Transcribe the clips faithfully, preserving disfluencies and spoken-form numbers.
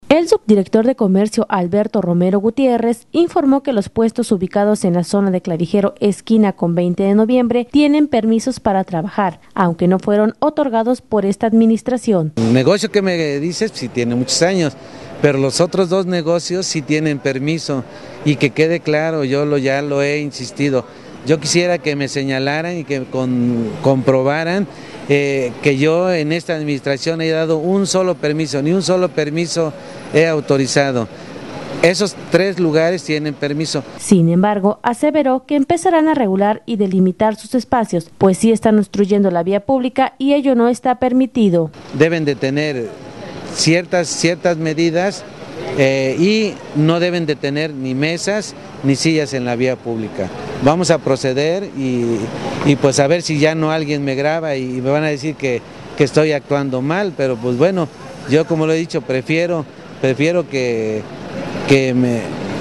El subdirector de Comercio Alberto Romero Gutiérrez informó que los puestos ubicados en la zona de Clavijero esquina con veinte de noviembre tienen permisos para trabajar, aunque no fueron otorgados por esta administración. El negocio que me dices sí tiene muchos años, pero los otros dos negocios sí tienen permiso, y que quede claro, yo lo, ya lo he insistido, yo quisiera que me señalaran y que con, comprobaran eh, que yo en esta administración he dado un solo permiso, ni un solo permiso he autorizado. Esos tres lugares tienen permiso. Sin embargo, aseveró que empezarán a regular y delimitar sus espacios, pues sí están obstruyendo la vía pública y ello no está permitido. Deben de tener ciertas, ciertas medidas eh, y no deben de tener ni mesas ni sillas en la vía pública. Vamos a proceder y, y pues a ver si ya no alguien me graba y me van a decir que, que estoy actuando mal, pero pues bueno, yo como lo he dicho, prefiero, prefiero que, que me,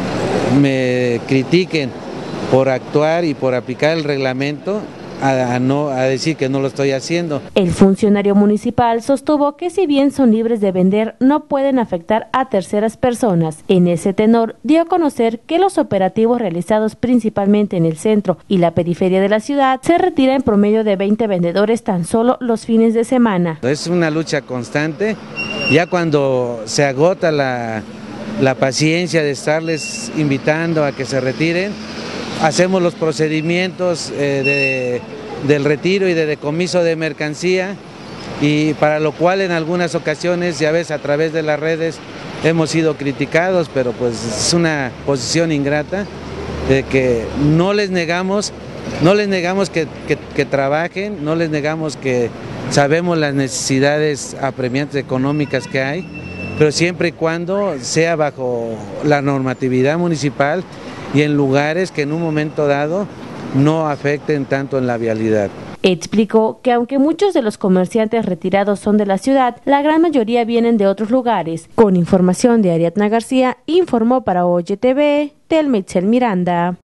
me critiquen por actuar y por aplicar el reglamento A, a, no, a decir que no lo estoy haciendo. El funcionario municipal sostuvo que si bien son libres de vender, no pueden afectar a terceras personas. En ese tenor, dio a conocer que los operativos realizados principalmente en el centro y la periferia de la ciudad se retira en promedio de veinte vendedores tan solo los fines de semana. Es una lucha constante, ya cuando se agota la, la paciencia de estarles invitando a que se retiren, hacemos los procedimientos eh, de, del retiro y de decomiso de mercancía, y para lo cual en algunas ocasiones, ya ves, a través de las redes hemos sido criticados, pero pues es una posición ingrata de que no les negamos, no les negamos que, que, que trabajen, no les negamos que sabemos las necesidades apremiantes económicas que hay, pero siempre y cuando sea bajo la normatividad municipal y en lugares que en un momento dado no afecten tanto en la vialidad. Explicó que aunque muchos de los comerciantes retirados son de la ciudad, la gran mayoría vienen de otros lugares. Con información de Ariadna García, informó para Oye T V, Telma Itzel Miranda.